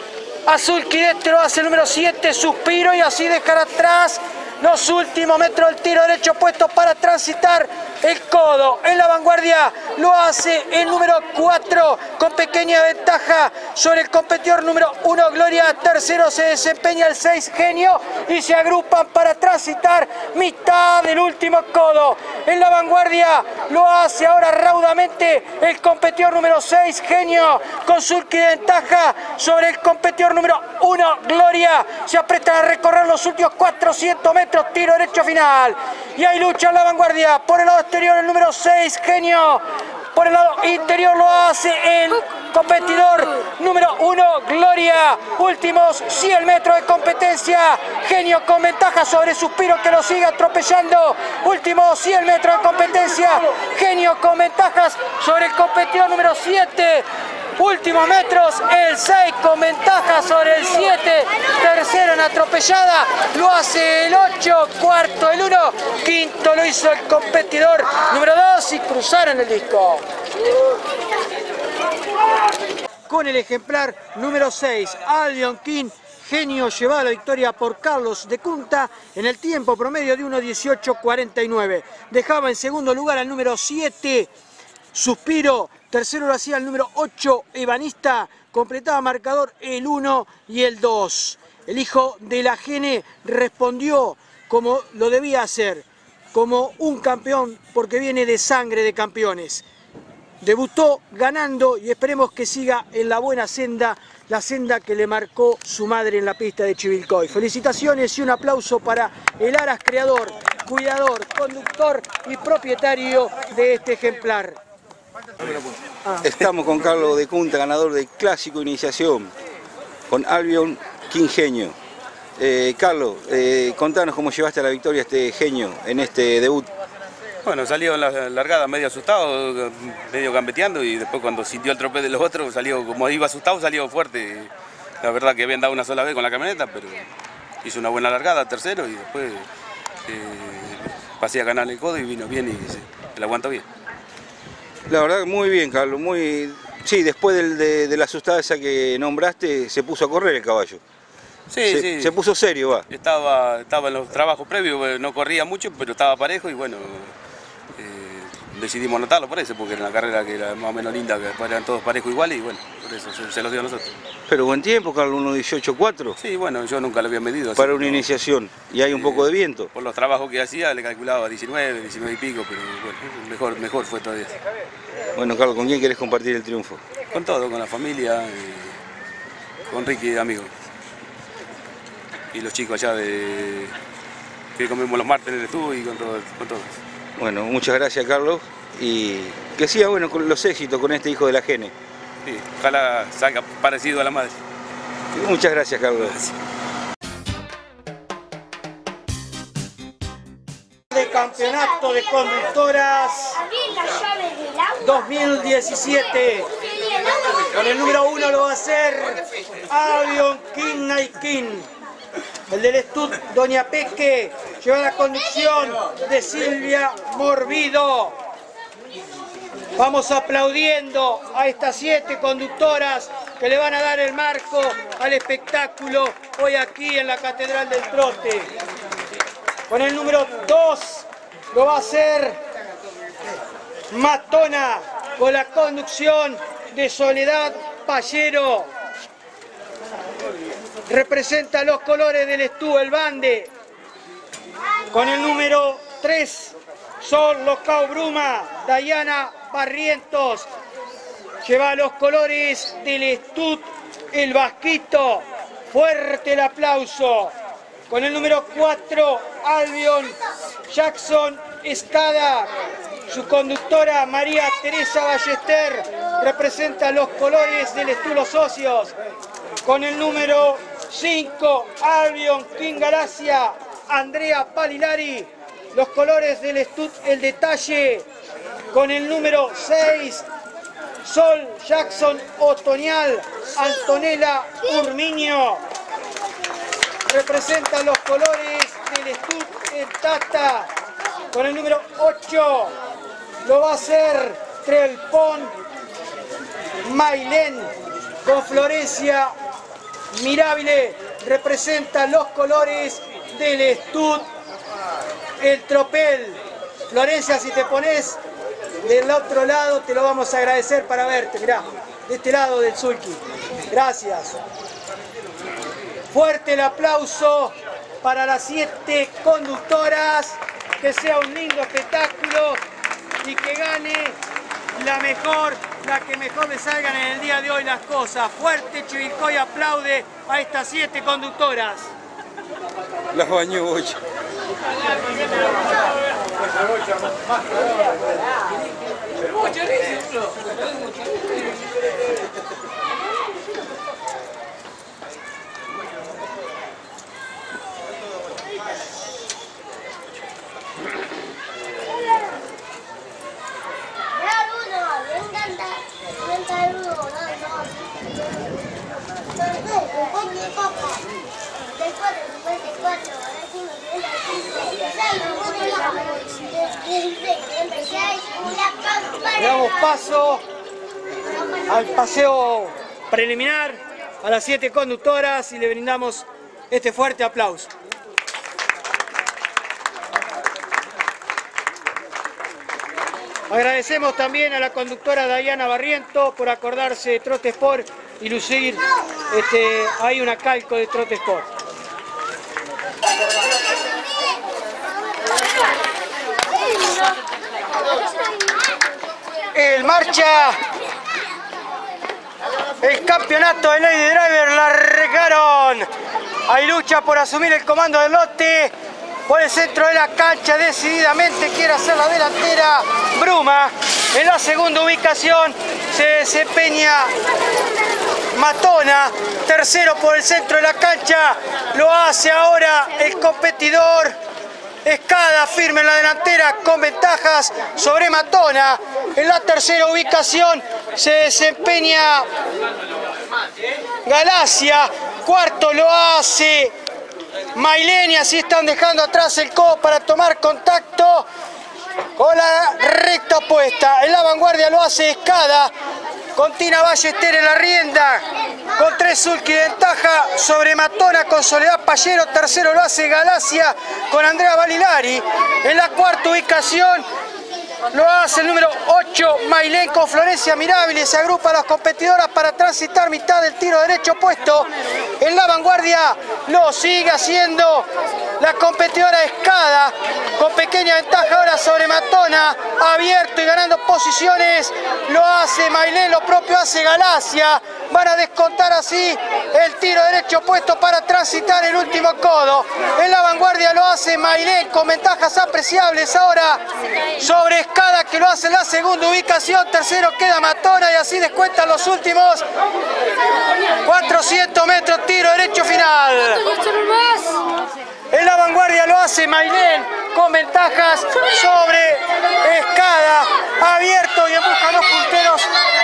Speaker 3: A Zulki de este lo hace el número siete, Suspiro. Y así dejar atrás los últimos metros del tiro derecho puesto para transitar el codo. En la vanguardia lo hace el número cuatro, con pequeña ventaja sobre el competidor número uno, Gloria. Tercero se desempeña el seis, Genio, y se agrupan para transitar mitad del último codo. En la vanguardia lo hace ahora raudamente el competidor número seis, Genio, con Zulki de ventaja sobre el competidor número uno, Gloria. Se apretan a recorrer los últimos cuatrocientos metros, tiro derecho final. Y hay lucha en la vanguardia. Por el lado exterior el número seis, Genio. Por el lado interior lo hace el competidor número uno, Gloria. Últimos cien metros de competencia. Genio con ventaja sobre Suspiro, que lo sigue atropellando. Últimos cien metros de competencia. Genio con ventajas sobre el competidor número siete. Últimos metros, el seis con ventaja sobre el siete. Tercero en atropellada lo hace el ocho. Cuarto el uno. Quinto lo hizo el competidor número dos y cruzaron el disco. Con el ejemplar número seis, Albion King, Genio llevaba la victoria por Carlos de Cunta en el tiempo promedio de uno dieciocho cuarenta y nueve. Dejaba en segundo lugar al número siete, Suspiro. Tercero lo hacía el número ocho, Ebanista. Completaba marcador el uno y el dos. El hijo de la Gene respondió como lo debía hacer, como un campeón, porque viene de sangre de campeones. Debutó ganando y esperemos que siga en la buena senda, la senda que le marcó su madre en la pista de Chivilcoy. Felicitaciones y un aplauso para el Aras creador, cuidador, conductor y propietario de este ejemplar.
Speaker 2: Estamos con Carlos de Cunta, ganador del Clásico Iniciación, con Albion King Genio. Eh, Carlos, eh, contanos cómo llevaste a la victoria a este Genio en este debut.
Speaker 9: Bueno, salió en la largada medio asustado, medio gambeteando, y después cuando sintió el tropez de los otros, salió como iba asustado, salió fuerte. La verdad que habían dado una sola vez con la camioneta, pero hizo una buena largada, tercero, y después eh, pasé a ganar el codo y vino bien y se, se la aguantó bien.
Speaker 2: La verdad muy bien, Carlos, muy... Sí, después del, de, de la asustada esa que nombraste, se puso a correr el caballo.
Speaker 9: Sí,
Speaker 2: se,
Speaker 9: sí.
Speaker 2: Se puso serio, va.
Speaker 9: Estaba, estaba en los trabajos previos, no corría mucho, pero estaba parejo y bueno, eh, decidimos anotarlo por eso, porque era una carrera que era más o menos linda, que eran todos parejos iguales y bueno, por eso se, se los dio a nosotros.
Speaker 2: Pero buen tiempo, Carlos, uno dieciocho cuatro.
Speaker 9: Sí, bueno, yo nunca lo había medido.
Speaker 2: Para una iniciación, y hay un eh, poco de viento.
Speaker 9: Por los trabajos que hacía le calculaba diecinueve, diecinueve y pico, pero bueno, mejor, mejor fue todavía.
Speaker 2: Bueno, Carlos, ¿con quién querés compartir el triunfo?
Speaker 9: Con todo, con la familia, y con Ricky de amigo. Y los chicos allá de que comemos los martes en el estudio y con todos. Con todo.
Speaker 2: Bueno, muchas gracias, Carlos, y que siga bueno con los éxitos con este hijo de la Gene.
Speaker 9: Sí, ojalá salga parecido a la madre.
Speaker 2: Muchas gracias, Carlos.
Speaker 9: Gracias.
Speaker 3: De campeonato de conductoras dos mil diecisiete. Con el número uno lo va a hacer Albion King Naikin. El del Estud, Doña Peque, lleva la conducción de Silvia Morbido. Vamos aplaudiendo a estas siete conductoras que le van a dar el marco al espectáculo hoy aquí en la Catedral del Trote. Con el número dos lo va a hacer Matona, con la conducción de Soledad Pallero representa los colores del Estú El Bande. Con el número tres, Sol Locao Bruma, Dayana Barrientos. Lleva los colores del Estú El Vasquito. Fuerte el aplauso. Con el número cuatro, Albion Jackson Escada. Su conductora María Teresa Ballester representa los colores del Estú Los Socios. Con el número cinco, Albion King Galacia, Andrea Palilari, los colores del Estú El Detalle. Con el número seis, Sol Jackson Otoñal, Antonella Urmiño, representa los colores del Estú El Tata. Con el número ocho, lo va a hacer Trelpón Mailén, con Florencia Mirabile, representa los colores del Estú El Tropel. Florencia, si te pones del otro lado, te lo vamos a agradecer para verte. Mirá, de este lado del sulky. Gracias. Fuerte el aplauso para las siete conductoras. Que sea un lindo espectáculo y que gane la mejor, la que mejor le salgan en el día de hoy las cosas. Fuerte Chivilcoy aplaude a estas siete conductoras.
Speaker 2: Las bañó Bocha.
Speaker 3: Damos paso al paseo preliminar a las siete conductoras y le brindamos este fuerte aplauso. Agradecemos también a la conductora Dayana Barriento por acordarse de Trote Sport y lucir este, ahí una calco de Trote Sport. El marcha, el campeonato de Lady Driver largaron. Hay lucha por asumir el comando del lote. Por el centro de la cancha decididamente quiere hacer la delantera Bruma. En la segunda ubicación se desempeña Matona. Tercero por el centro de la cancha lo hace ahora el competidor Escada, firme en la delantera con ventajas sobre Matona. En la tercera ubicación se desempeña Galacia. Cuarto lo hace Mailén, y así están dejando atrás el codo para tomar contacto con la recta opuesta. En la vanguardia lo hace Escada, con Tina Ballester en la rienda, con tres sulky de ventaja sobre Matona con Soledad Pallero. Tercero lo hace Galacia con Andrea Balilari. En la cuarta ubicación lo hace el número ocho, Mailén, con Florencia Mirabile. Se agrupan las competidoras para transitar mitad del tiro derecho opuesto. En la vanguardia lo sigue haciendo la competidora Escada, con pequeña ventaja ahora sobre Matona. Abierto y ganando posiciones lo hace Mailén, lo propio hace Galacia. Van a descontar así el tiro derecho opuesto para transitar el último codo. En la vanguardia lo hace Mailén, con ventajas apreciables ahora sobre Escada, que lo hace en la segunda ubicación. Tercero queda Matona y así descuentan los últimos cuatrocientos metros, tiro derecho final. En la vanguardia lo hace Mailén, con ventajas sobre Escada. Abierto y empuja a los punteros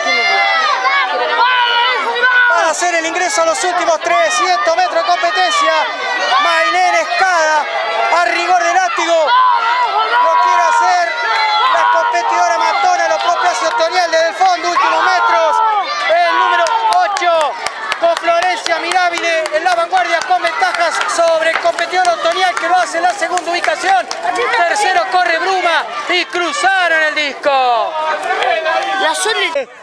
Speaker 3: para hacer el ingreso a los últimos trescientos metros de competencia. Mailén, Escada, a rigor de látigo, lo quiere hacer la competidora Matona, lo propio hace Otoniel desde el fondo, últimos metros. El número ocho, con Florencia Mirabile en la vanguardia, con ventajas sobre el competidor Otoniel, que lo hace en la segunda ubicación. Tercero corre Bruma y cruzaron el disco. La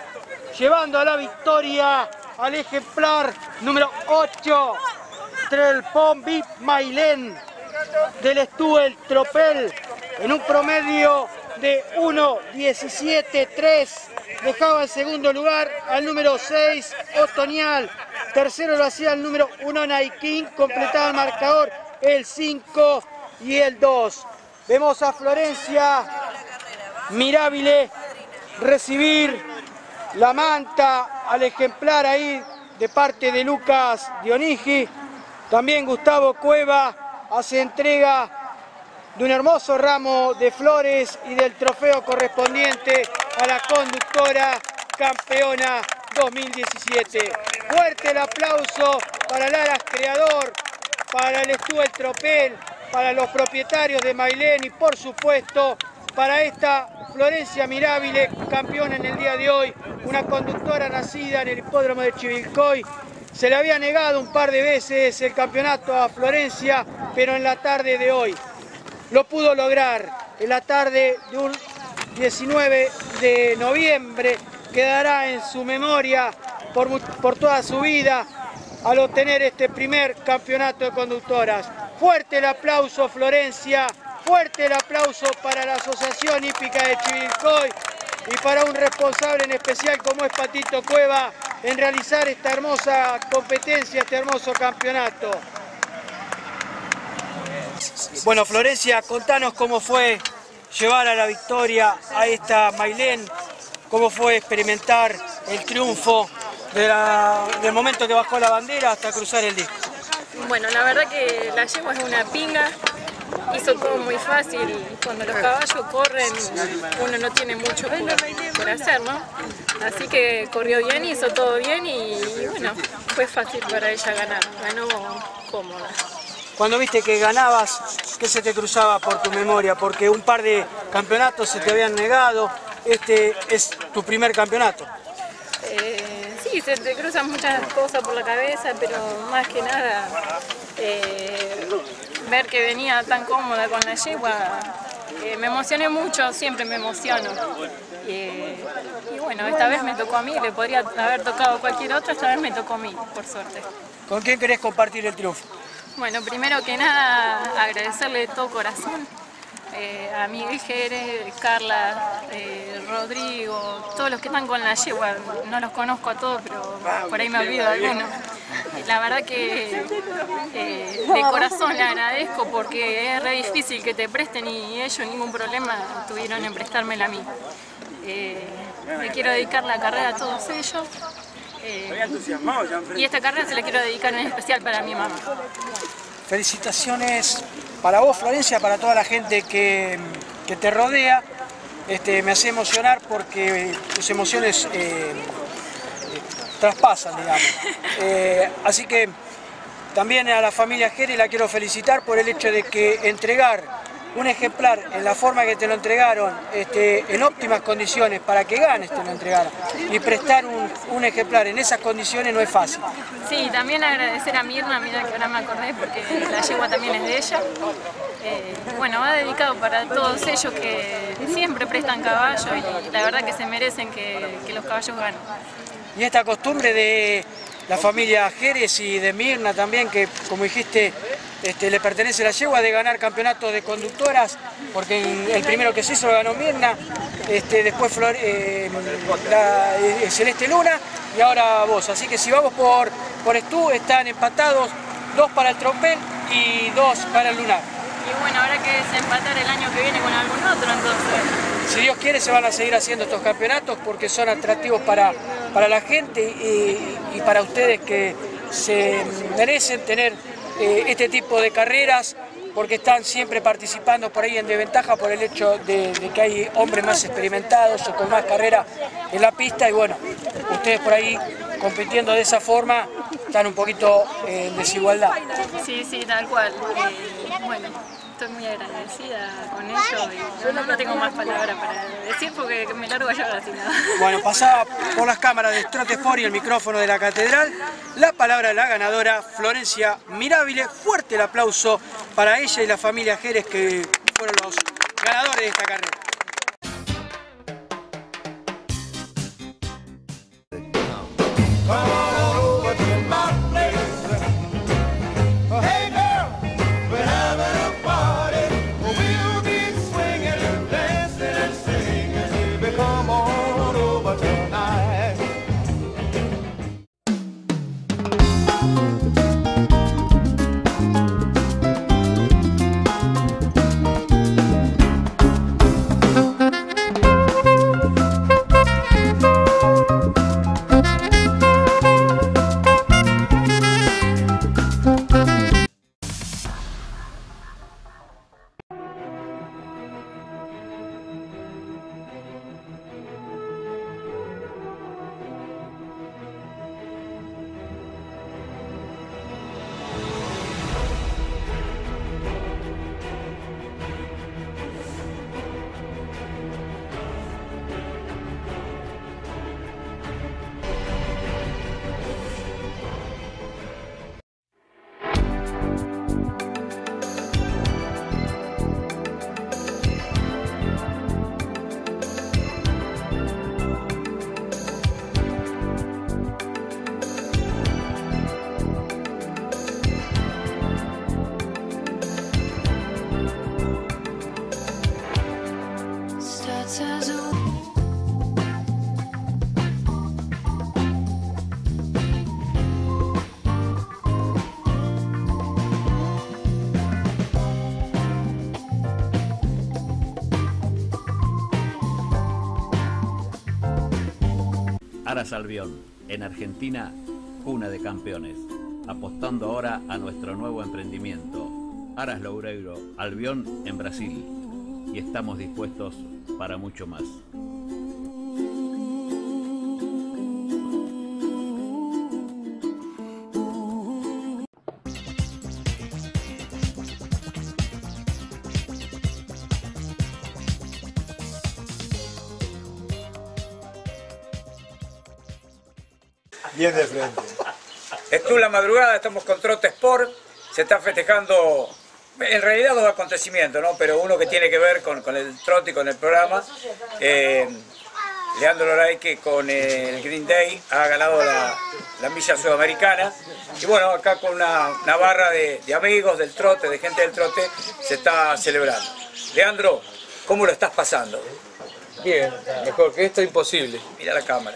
Speaker 3: llevando a la victoria al ejemplar número ocho, Trelpon Vip Mailén del Stuel Tropel, en un promedio de uno diecisiete tres. Dejaba en segundo lugar al número seis, Otonial. Tercero lo hacía el número uno, Naikin. Completaba el marcador el cinco y el dos. Vemos a Florencia Mirabile recibir la manta al ejemplar ahí de parte de Lucas Dionigi. También Gustavo Cueva hace entrega de un hermoso ramo de flores y del trofeo correspondiente a la conductora campeona dos mil diecisiete. Fuerte el aplauso para Lara Creador, para el Stuel Tropel, para los propietarios de Mailén y por supuesto para esta Florencia Mirabile, campeona en el día de hoy, una conductora nacida en el hipódromo de Chivilcoy. Se le había negado un par de veces el campeonato a Florencia, pero en la tarde de hoy lo pudo lograr. En la tarde de un diecinueve de noviembre quedará en su memoria por, por toda su vida al obtener este primer campeonato de conductoras. Fuerte el aplauso, Florencia, fuerte el aplauso para la Asociación Hípica de Chivilcoy y para un responsable en especial como es Patito Cueva en realizar esta hermosa competencia, este hermoso campeonato. Bueno, Florencia, contanos cómo fue llevar a la victoria a esta Mailén, cómo fue experimentar el triunfo de la, del momento que bajó la bandera hasta cruzar el disco.
Speaker 10: Bueno, la verdad que la yegua es una pinga, hizo todo muy fácil. Cuando los caballos corren, uno no tiene mucho por, por hacer, ¿no? Así que corrió bien, hizo todo bien y, y bueno, fue fácil para ella ganar, ganó cómoda.
Speaker 3: Cuando viste que ganabas, ¿qué se te cruzaba por tu memoria? Porque un par de campeonatos se te habían negado, este es tu primer campeonato.
Speaker 10: Eh, sí, se te cruzan muchas cosas por la cabeza, pero más que nada eh, ver que venía tan cómoda con la yegua, eh, me emocioné mucho, siempre me emociono. Eh, y bueno, esta vez me tocó a mí, le podría haber tocado a cualquier otro, esta vez me tocó a mí, por suerte.
Speaker 3: ¿Con quién querés compartir el triunfo?
Speaker 10: Bueno, primero que nada agradecerle de todo corazón eh, a Miguel Jerez, Carla, eh, Rodrigo, todos los que están con la yegua, no los conozco a todos, pero por ahí me olvido de algunos. La verdad que eh, de corazón le agradezco porque es re difícil que te presten y ellos ningún problema tuvieron en prestármela a mí. Eh, le quiero dedicar la carrera a todos ellos. Eh, y esta carrera se la quiero dedicar en especial para mi mamá.
Speaker 3: Felicitaciones para vos, Florencia, para toda la gente que, que te rodea. Este, me hace emocionar porque tus emociones eh, traspasan, digamos. Eh, así que también a la familia Jerez la quiero felicitar por el hecho de que entregar un ejemplar en la forma que te lo entregaron, este, en óptimas condiciones para que ganes te lo entregaron, y prestar un, un ejemplar en esas condiciones no es fácil.
Speaker 10: Sí, también agradecer a Mirna, mira que ahora me acordé porque la yegua también es de ella. Eh, bueno, va dedicado para todos ellos que siempre prestan caballo y la verdad que se merecen que, que los caballos ganen.
Speaker 3: Y esta costumbre de la familia Jerez y de Mirna también, que como dijiste, Este, le pertenece la yegua, de ganar campeonatos de conductoras, porque el primero que se hizo lo ganó Mirna, este, después Flor, eh, la, eh, Celeste Luna y ahora vos. Así que si vamos por, por Estú, están empatados, dos para el Tropel y dos para el Lunar.
Speaker 10: Y bueno, habrá que desempatar el año que viene con algún otro entonces.
Speaker 3: Si Dios quiere se van a seguir haciendo estos campeonatos porque son atractivos para, para la gente y, y para ustedes que se merecen tener Eh, este tipo de carreras porque están siempre participando por ahí en desventaja por el hecho de, de que hay hombres más experimentados o con más carrera en la pista y bueno, ustedes por ahí compitiendo de esa forma están un poquito eh, en desigualdad.
Speaker 10: Sí, sí, tal cual. Eh, bueno, estoy muy agradecida con ellos y no, no tengo más palabras para decir porque me largo a llorar así nada.
Speaker 3: Bueno, pasaba por las cámaras de Trote Sport y el micrófono de la Catedral la palabra de la ganadora Florencia Mirabile. Fuerte el aplauso para ella y la familia Jerez que fueron los ganadores de esta carrera.
Speaker 11: Aras Albión, en Argentina, cuna de campeones. Apostando ahora a nuestro nuevo emprendimiento, Aras Loureiro Albión en Brasil. Y estamos dispuestos para mucho más.
Speaker 12: Bien de frente. Estuvo la madrugada, estamos con Trote Sport, se está festejando en realidad dos acontecimientos, ¿no? Pero uno que tiene que ver con, con el trote y con el programa. Eh, Leandro Loray, que con el Green Day ha ganado la, la milla sudamericana. Y bueno, acá con una, una barra de, de amigos del trote, de gente del trote, se está celebrando. Leandro, ¿cómo lo estás pasando?
Speaker 13: Bien, mejor que esto imposible.
Speaker 12: Mira la cámara.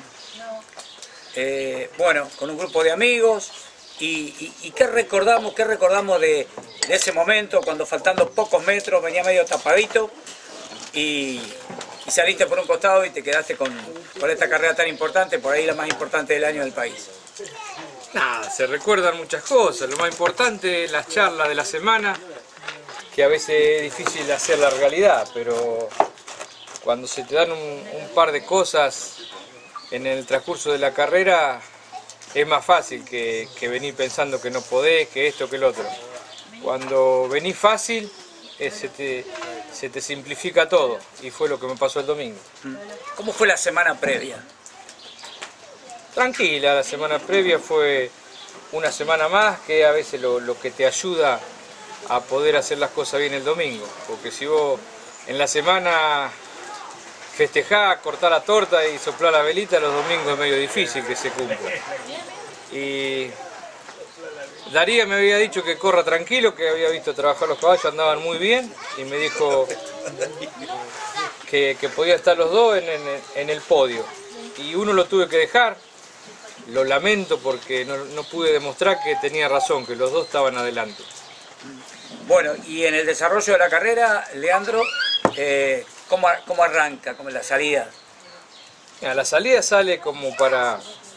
Speaker 12: Eh, bueno, con un grupo de amigos. Y, y, y qué recordamos, qué recordamos de, de ese momento cuando faltando pocos metros venía medio tapadito y, y saliste por un costado y te quedaste con, con esta carrera tan importante, por ahí la más importante del año del país.
Speaker 13: Nada, se recuerdan muchas cosas, lo más importante, las charlas de la semana, que a veces es difícil hacer la realidad, pero cuando se te dan un, un par de cosas en el transcurso de la carrera, es más fácil que, que venir pensando que no podés, que esto, que el otro. Cuando venís fácil, eh, se, te, se te simplifica todo, y fue lo que me pasó el domingo.
Speaker 12: ¿Cómo fue la semana previa?
Speaker 13: Tranquila, la semana previa fue una semana más, que a veces lo, lo que te ayuda a poder hacer las cosas bien el domingo. Porque si vos en la semana festejás, cortás la torta y soplás la velita, los domingos es medio difícil que se cumpla. Y Darío me había dicho que corra tranquilo, que había visto trabajar los caballos, andaban muy bien, y me dijo que, que podía estar los dos en, en, en el podio. Y uno lo tuve que dejar, lo lamento porque no, no pude demostrar que tenía razón, que los dos estaban adelante.
Speaker 12: Bueno, y en el desarrollo de la carrera, Leandro, eh, ¿cómo, ¿cómo arranca? ¿Cómo es la salida?
Speaker 13: Mira, la salida sale como para...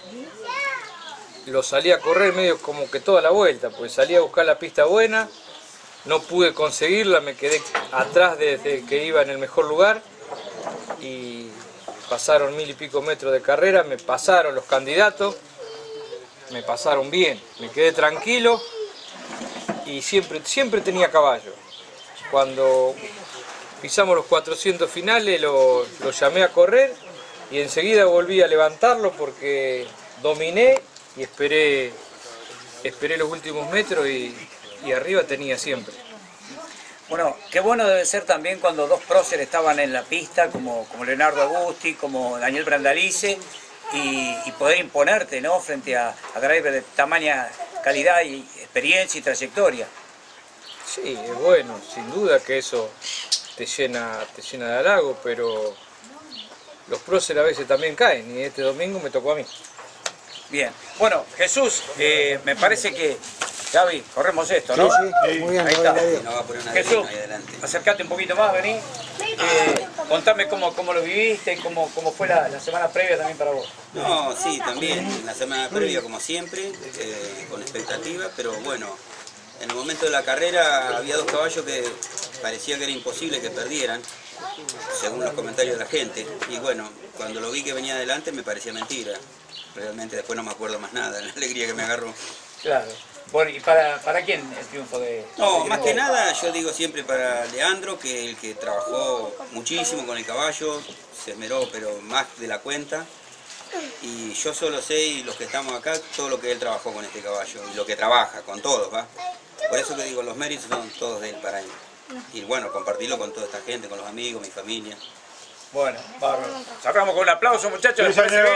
Speaker 13: Lo salí a correr medio como que toda la vuelta, pues salí a buscar la pista buena, no pude conseguirla, me quedé atrás desde que iba en el mejor lugar y pasaron mil y pico metros de carrera, me pasaron los candidatos, me pasaron bien, me quedé tranquilo y siempre, siempre tenía caballo. Cuando pisamos los cuatrocientos finales lo, lo llamé a correr y enseguida volví a levantarlo porque dominé y esperé, esperé los últimos metros y, y arriba tenía siempre.
Speaker 12: Bueno, qué bueno debe ser también cuando dos próceres estaban en la pista, como, como Leonardo Agusti, como Daniel Brandalize, y, y poder imponerte, ¿no?, frente a, a drivers de tamaña calidad y experiencia y trayectoria.
Speaker 13: Sí, es bueno, sin duda que eso te llena, te llena de halago, pero los próceres a veces también caen y este domingo me tocó a mí.
Speaker 12: Bien, bueno, Jesús, eh, me parece que, Gaby, corremos esto, ¿no?
Speaker 3: Sí, sí, muy bien,
Speaker 12: ahí está.
Speaker 3: bien.
Speaker 12: Jesús, acércate un poquito más, vení. Eh, contame cómo, cómo lo viviste y cómo, cómo fue la, la semana previa también para vos.
Speaker 14: No, sí, también, la semana previa como siempre, eh, con expectativa, pero bueno, en el momento de la carrera había dos caballos que parecía que era imposible que perdieran, según los comentarios de la gente, y bueno, cuando lo vi que venía adelante me parecía mentira. Realmente después no me acuerdo más nada, la alegría que me agarró.
Speaker 12: Claro. Bueno, ¿y para, para quién el triunfo de...?
Speaker 14: No,
Speaker 12: de
Speaker 14: más que nada yo digo siempre para Leandro, que el que trabajó muchísimo con el caballo, se esmeró pero más de la cuenta. Y yo solo sé, y los que estamos acá, todo lo que él trabajó con este caballo, y lo que trabaja, con todos, ¿va? Por eso que digo, los méritos son todos de él para él. Y bueno, compartirlo con toda esta gente, con los amigos, mi familia.
Speaker 12: Bueno, bárbaro. Cerramos con un aplauso, muchachos.
Speaker 14: Sí, señor.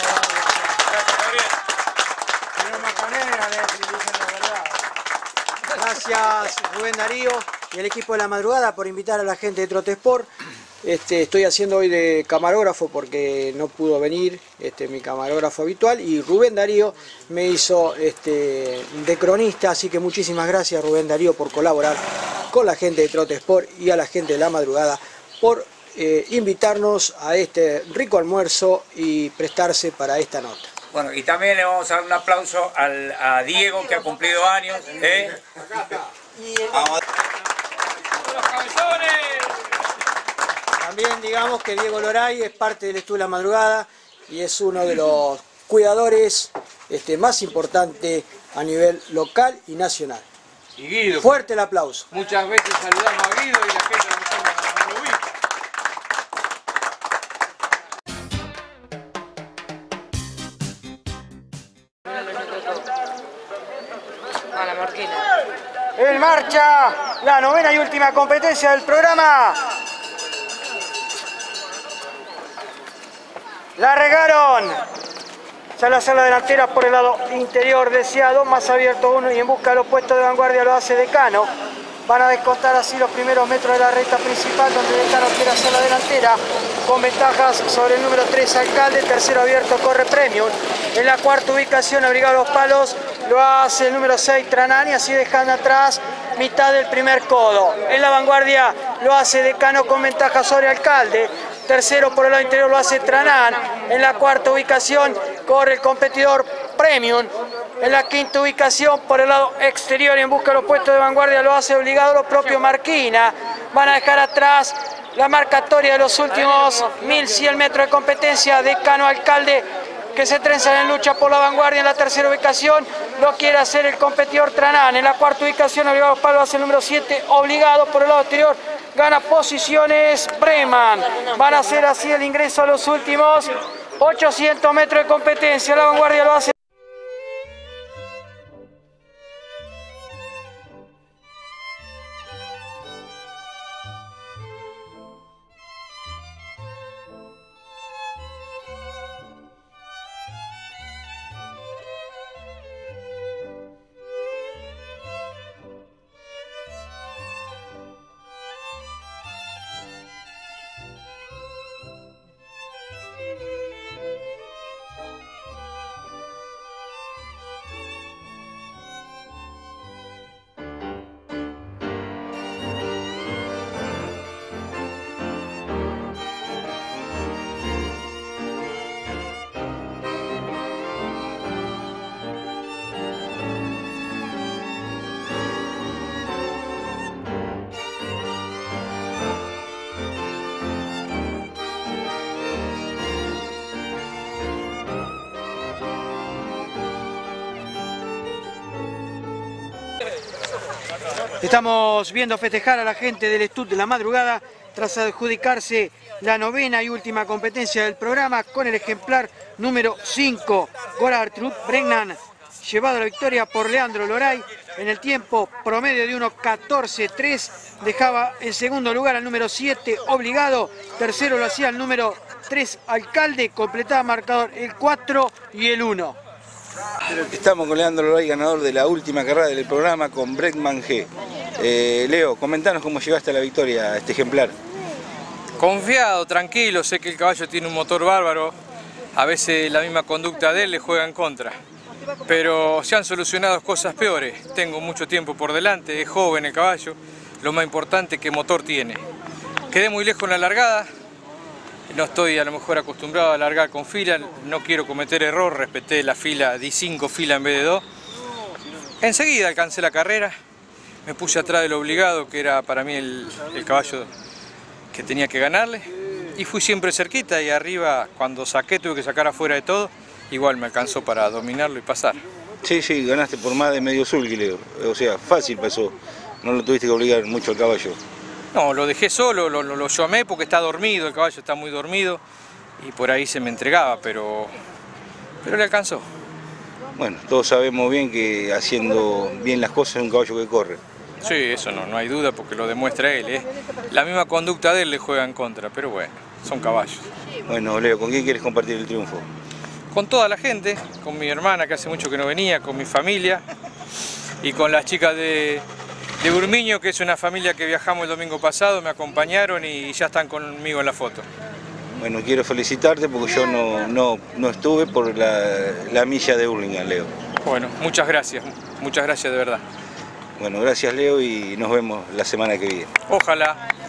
Speaker 3: Gracias, Rubén Darío y el equipo de La Madrugada por invitar a la gente de Trote Sport. Este, estoy haciendo hoy de camarógrafo porque no pudo venir este, mi camarógrafo habitual, y Rubén Darío me hizo este, de cronista, así que muchísimas gracias, Rubén Darío, por colaborar con la gente de Trote Sport y a la gente de La Madrugada por eh, invitarnos a este rico almuerzo y prestarse para esta nota.
Speaker 12: Bueno, y también le vamos a dar un aplauso al, a Diego, que ha cumplido años. ¿eh?
Speaker 3: Vamos. También digamos que Diego Loray es parte del Estudio de la Madrugada y es uno de los cuidadores este, más importantes a nivel local y nacional.
Speaker 13: Y Guido.
Speaker 3: Fuerte el aplauso.
Speaker 13: Muchas veces saludamos a Guido y la gente no lo ubica.
Speaker 1: A la Marquina.
Speaker 3: En marcha la novena y última competencia del programa. La regaron. Sale a hacer la delantera por el lado interior deseado, más abierto uno y en busca de los puestos de vanguardia lo hace Decano. Van a descontar así los primeros metros de la recta principal donde Decano quiere hacer la delantera con ventajas sobre el número tres Alcalde, tercero abierto corre Premium. En la cuarta ubicación, abrigado los palos, lo hace el número seis Tranani, así dejando atrás mitad del primer codo. En la vanguardia lo hace Decano con ventaja sobre Alcalde. Tercero por el lado interior lo hace Tranán. En la cuarta ubicación corre el competidor Premium. En la quinta ubicación por el lado exterior y en busca de los puestos de vanguardia lo hace obligado lo propio Marquina. Van a dejar atrás la marcatoria de los últimos mil cien metros de competencia. Decano Alcalde que se trenzan en lucha por la vanguardia. En la tercera ubicación lo quiere hacer el competidor Tranán. En la cuarta ubicación obligado Palo hace el número siete obligado por el lado exterior. Gana posiciones Breman. Van a hacer así el ingreso a los últimos ochocientos metros de competencia. La vanguardia lo hace. Estamos viendo festejar a la gente del Estudio de la Madrugada tras adjudicarse la novena y última competencia del programa con el ejemplar número cinco, Gorartrud Bregnan, llevado a la victoria por Leandro Loray en el tiempo promedio de uno catorce tres, dejaba en segundo lugar al número siete obligado, tercero lo hacía el número tres Alcalde, completaba marcador el cuatro y el uno.
Speaker 2: Estamos con Leandro Loray, ganador de la última carrera del programa con Bregman G. Eh, Leo, comentanos cómo llegaste a la victoria a este ejemplar.
Speaker 13: Confiado, tranquilo, sé que el caballo tiene un motor bárbaro, a veces la misma conducta de él le juega en contra, pero se han solucionado cosas peores. Tengo mucho tiempo por delante, es joven el caballo, lo más importante es que motor tiene. Quedé muy lejos en la largada, no estoy a lo mejor acostumbrado a largar con fila, no quiero cometer error, respeté la fila, di cinco filas en vez de dos. Enseguida alcancé la carrera, me puse atrás del obligado, que era para mí el, el caballo que tenía que ganarle, y fui siempre cerquita y arriba, cuando saqué, tuve que sacar afuera de todo, igual me alcanzó para dominarlo y pasar.
Speaker 2: Sí, sí, ganaste por más de medio sulky, Leo, o sea, fácil pasó, no lo tuviste que obligar mucho al caballo.
Speaker 13: No, lo dejé solo, lo, lo, lo llamé porque está dormido, el caballo está muy dormido y por ahí se me entregaba, pero, pero le alcanzó.
Speaker 2: Bueno, todos sabemos bien que haciendo bien las cosas es un caballo que corre.
Speaker 13: Sí, eso no, no hay duda porque lo demuestra él, ¿eh? La misma conducta de él le juega en contra, pero bueno, son caballos.
Speaker 2: Bueno, Leo, ¿con quién quieres compartir el triunfo?
Speaker 13: Con toda la gente, con mi hermana que hace mucho que no venía, con mi familia y con las chicas de... de Urmiño, que es una familia que viajamos el domingo pasado, me acompañaron y ya están conmigo en la foto.
Speaker 2: Bueno, quiero felicitarte porque yo no, no, no estuve por la, la milla de Hurlingham, Leo.
Speaker 13: Bueno, muchas gracias, muchas gracias de verdad.
Speaker 2: Bueno, gracias Leo y nos vemos la semana que viene.
Speaker 13: Ojalá.